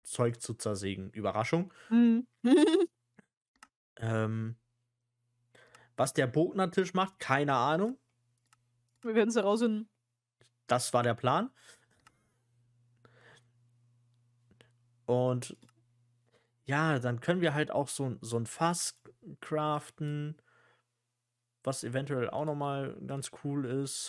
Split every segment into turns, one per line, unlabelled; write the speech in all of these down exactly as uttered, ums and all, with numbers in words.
Zeug zu zersägen. Überraschung.
Mhm.
Ähm, was der Bognertisch macht, keine Ahnung.
Wir werden's herausfinden.
Das war der Plan. Und ja, dann können wir halt auch so 'n so 'n Fass craften, was eventuell auch noch mal ganz cool ist.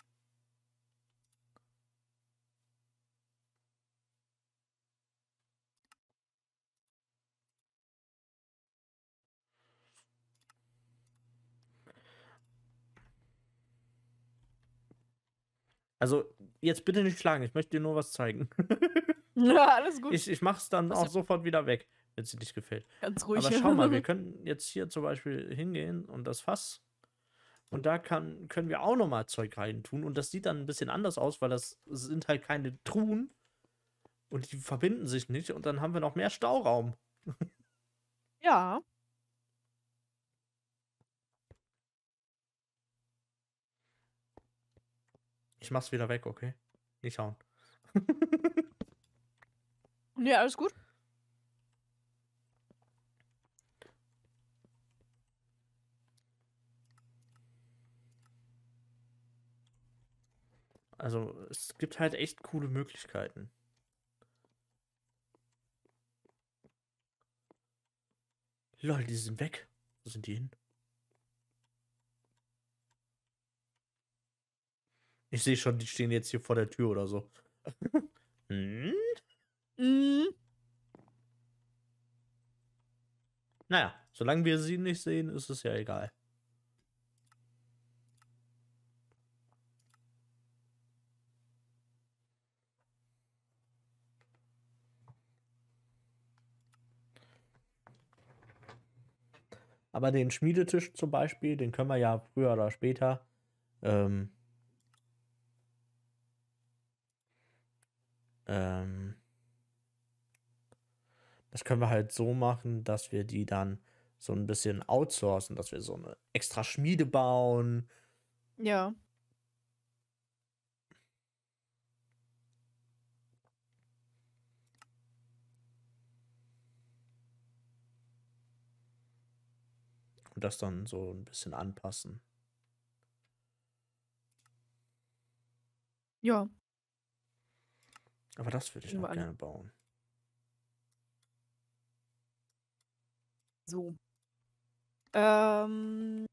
Also, jetzt bitte nicht schlagen, ich möchte dir nur was zeigen.
Ja, alles gut.
Ich ich mache es dann
Was
auch
ja
sofort wieder weg, wenn's dir nicht gefällt.
Ganz ruhig.
Aber schau mal, wir können jetzt hier zum Beispiel hingehen und das Fass und da kann können wir auch noch mal Zeug reintun und das sieht dann 'n bisschen anders aus, weil das sind halt keine Truhen und die verbinden sich nicht und dann haben wir noch mehr Stauraum.
Ja.
Ich mache es wieder weg, okay? Nicht hauen.
Ne, alles gut.
Also, es gibt halt echt coole Möglichkeiten. Lol, die sind weg. Wo sind die hin? Ich sehe schon, die stehen jetzt hier vor der Tür oder so. Hm?
Mhm.
Na ja, solange wir sie nicht sehen, ist es ja egal. Aber den Schmiedetisch zum Beispiel, den können wir ja früher oder später, ähm ähm das können wir halt so machen, dass wir die dann so 'n bisschen outsourcen, dass wir so 'ne extra Schmiede bauen.
Ja.
Und das dann so 'n bisschen anpassen.
Ja.
Aber das würde ich noch
Überall.
gerne bauen.
So. Ähm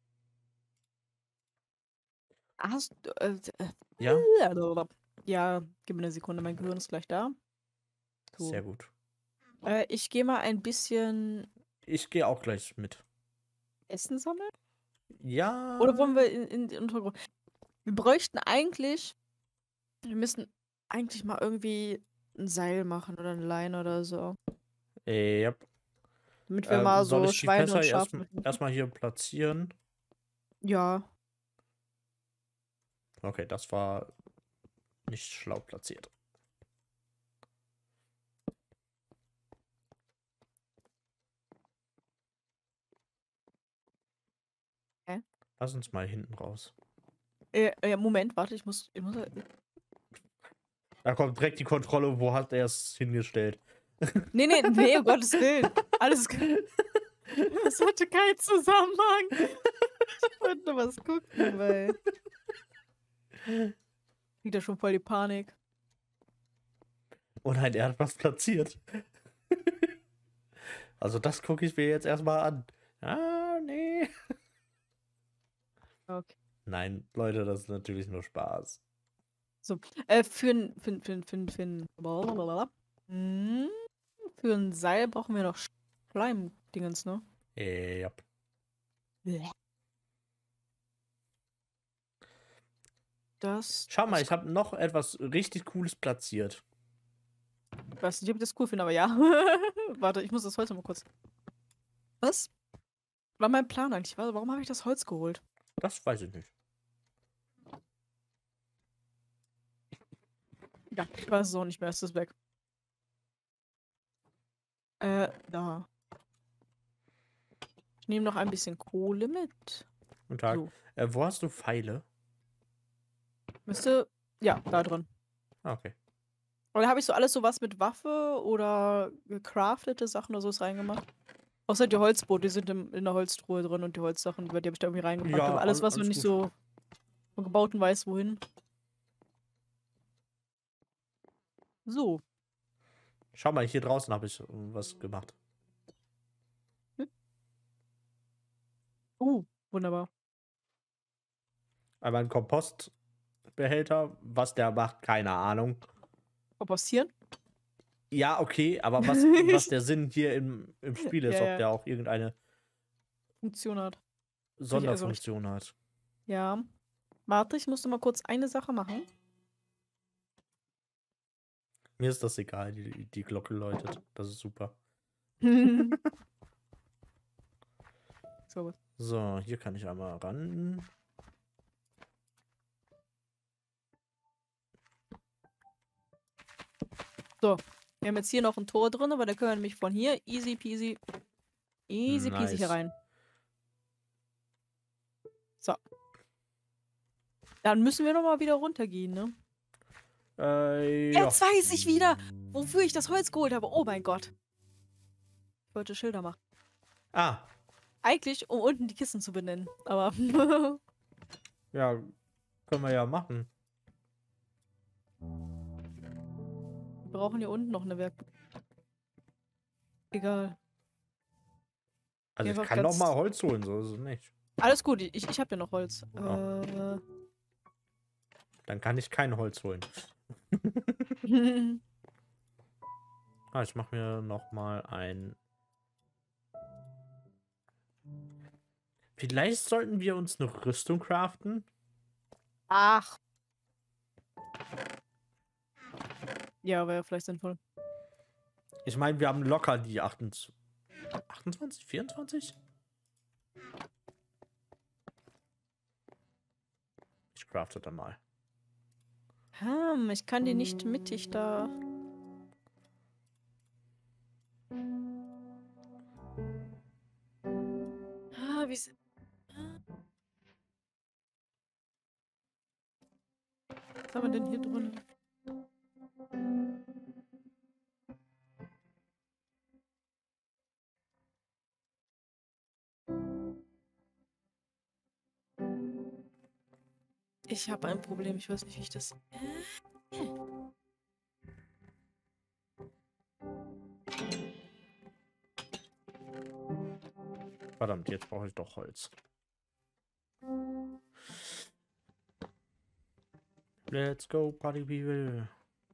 Hast du, äh, äh
Ja?
ja, gib mir 'ne Sekunde, mein Gehirn ist gleich da. So.
Sehr gut.
Äh, ich gehe mal ein bisschen
Ich gehe auch gleich mit.
Essen sammeln? Oder wollen
Ja.
wir in in den Untergrund? Wir bräuchten eigentlich wir müssen eigentlich mal irgendwie 'n Seil machen oder 'ne Leine oder so.
Jap.
Damit wir
Ähm,
mal
soll
so
ich die
Schweine
Fässer
und
erst
Schafe
m
mitnehmen.
erst mal hier platzieren?
Ja.
Okay, das war nicht schlau platziert.
Hä?
Lass uns mal hinten raus.
Äh, äh, Moment, warte, ich muss ich muss äh
Da kommt direkt die Kontrolle, wo hat er's hingestellt?
Ne, ne, ne, um Gottes Willen. Alles g das hatte keinen Zusammenhang. Ich wollte nur was gucken, weil kriegt er schon voll die Panik.
Oh nein, er hat was platziert. Also, das gucke ich mir jetzt erst mal an. Ah, ne.
Okay.
Nein, Leute, das ist natürlich nur Spaß.
So, äh, für 'n für 'n für 'n für 'n für 'n blablabla hm, für 'n Seil brauchen wir noch Schleimdingens, ne?
Jap.
Bleh. Das
Schau mal,
das
ich habe noch etwas richtig Cooles platziert.
Weiß nicht, ob ich das cool finde, aber ja. Warte, ich muss das Holz noch mal kurz Was war mein Plan eigentlich? Wa warum habe ich das Holz geholt?
Das weiß ich nicht.
Ja, ich weiß es auch nicht mehr, es ist weg. Äh, da. Ich nehme noch ein bisschen Kohle mit.
Guten Tag.
So.
Äh, wo hast du Pfeile?
Müsste ja, da drin.
Ah, okay.
Oder habe ich so alles so was mit Waffe oder gecraftete Sachen oder so ist reingemacht? Außer die Holzboote, die sind im, in der Holztruhe drin und die Holzsachen, die habe ich da irgendwie reingepackt.
Ja,
Aber alles,
all,
was man
alles
nicht
gut.
so von gebauten weiß, wohin. So.
Schau mal, hier draußen habe ich äh, was gemacht.
Hm? Uh, wunderbar.
Aber ein Kompostbehälter, was der macht, keine Ahnung.
Kompostieren?
Ja, okay, aber was, was der Sinn hier im, im Spiel ist,
Ja,
ob
ja.
der auch irgendeine
Funktion hat. Ich, also richtig.
Sonderfunktion hat.
Ja. Warte, ich musste mal kurz eine Sache machen.
Mir ist das egal, die, die Glocke läutet. Das ist super.
So was.
So, hier kann ich einmal ran.
So. Wir haben jetzt hier noch ein Tor drin, aber da können wir nämlich von hier easy peasy, easy peasy hier
Nice.
rein. So. Dann müssen wir noch mal wieder runtergehen, ne?
Äh, ja.
Jetzt weiß ich wieder, wofür ich das Holz geholt habe. Oh mein Gott. Ich wollte Schilder machen.
Ah,
Eigentlich, um unten die Kisten zu benennen. Aber.
ja, können wir ja machen.
Wir brauchen hier unten noch eine Werkbank. Egal.
Also ich
Einfach
kann noch
ganz-
mal Holz holen, so ist es nicht.
Alles gut, ich, ich habe ja noch Holz.
Oh.
Äh.
Dann kann ich kein Holz holen. Ah, ich mache mir noch mal ein... Vielleicht sollten wir uns eine Rüstung craften.
Ach. Ja, wäre vielleicht sinnvoll.
Ich meine, wir haben locker die achtundzwanzig, achtundzwanzig, vierundzwanzig? Ich crafte dann mal.
Hm, ich kann die nicht mittig da. Ah, wie ist. Was haben wir denn hier drin? Ich habe ein Problem, ich weiß nicht, wie ich das.
Verdammt, jetzt brauche ich doch Holz. Let's go, Party People.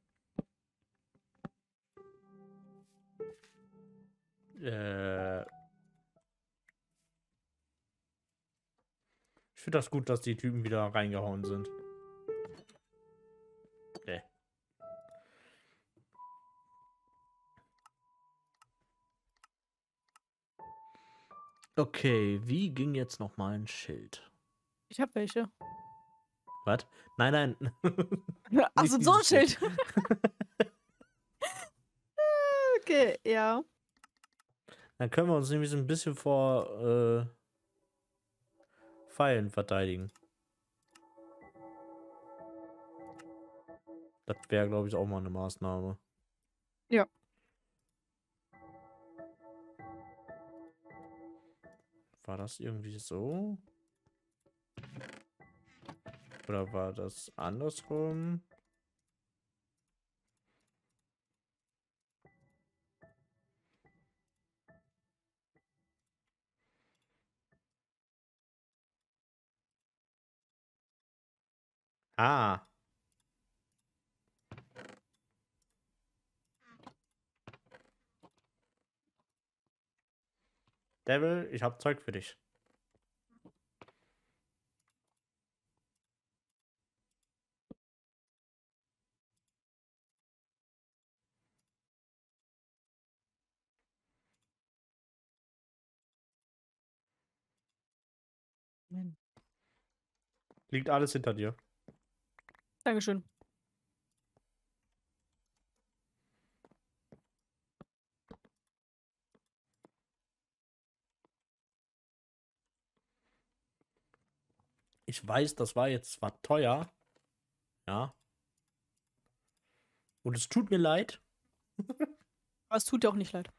Äh. Ich finde das gut, dass die Typen wieder reingehauen sind. Okay. Okay, wie ging jetzt noch mal ein Schild?
Ich habe welche.
Was? Nein, nein.
Achso,
Nicht
so ein
dieses
Schild. Okay, ja.
Dann können wir uns nämlich so ein bisschen vor äh, Pfeilen verteidigen. Das wäre, glaube ich, auch mal eine Maßnahme.
Ja.
War das irgendwie so? Oder war das andersrum? Ah. Devil, ich hab Zeug für dich. Liegt alles hinter dir.
Dankeschön.
Ich weiß, das war jetzt zwar teuer. Ja. Und es tut mir leid.
Aber es tut dir auch nicht leid.